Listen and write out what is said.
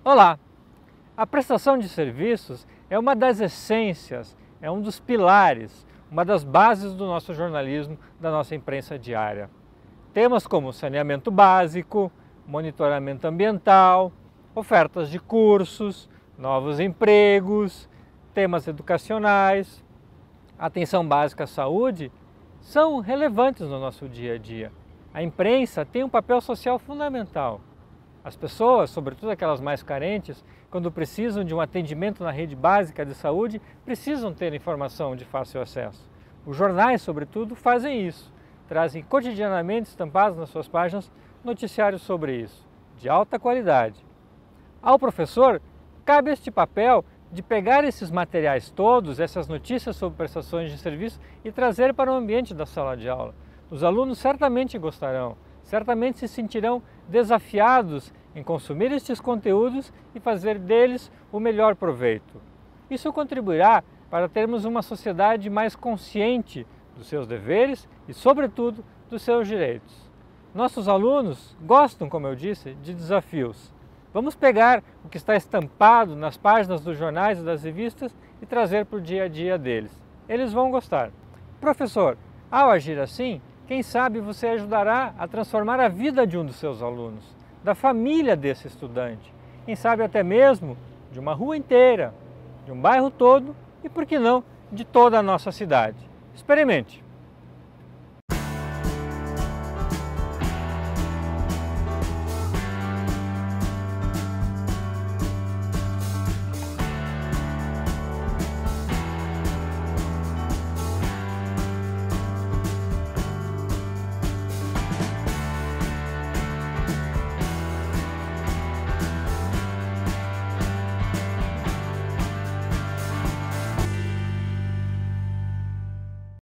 Olá! A prestação de serviços é uma das essências, é um dos pilares, uma das bases do nosso jornalismo, da nossa imprensa diária. Temas como saneamento básico, monitoramento ambiental, ofertas de cursos, novos empregos, temas educacionais, atenção básica à saúde, são relevantes no nosso dia a dia. A imprensa tem um papel social fundamental. As pessoas, sobretudo aquelas mais carentes, quando precisam de um atendimento na rede básica de saúde, precisam ter informação de fácil acesso. Os jornais, sobretudo, fazem isso. Trazem cotidianamente estampados nas suas páginas noticiários sobre isso, de alta qualidade. Ao professor, cabe este papel de pegar esses materiais todos, essas notícias sobre prestações de serviço e trazer para o ambiente da sala de aula. Os alunos certamente gostarão, certamente se sentirão desafiados em consumir estes conteúdos e fazer deles o melhor proveito. Isso contribuirá para termos uma sociedade mais consciente dos seus deveres e, sobretudo, dos seus direitos. Nossos alunos gostam, como eu disse, de desafios. Vamos pegar o que está estampado nas páginas dos jornais e das revistas e trazer para o dia a dia deles. Eles vão gostar. Professor, ao agir assim, quem sabe você ajudará a transformar a vida de um dos seus alunos, da família desse estudante, quem sabe até mesmo de uma rua inteira, de um bairro todo e, por que não, de toda a nossa cidade. Experimente!